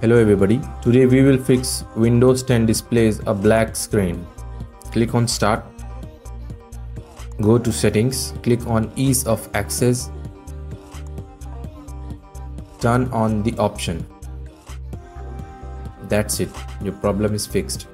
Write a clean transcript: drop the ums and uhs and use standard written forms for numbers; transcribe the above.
Hello everybody, today we will fix Windows 10 displays a black screen. Click on Start, go to Settings, click on Ease of Access, turn on the option. That's it, your problem is fixed.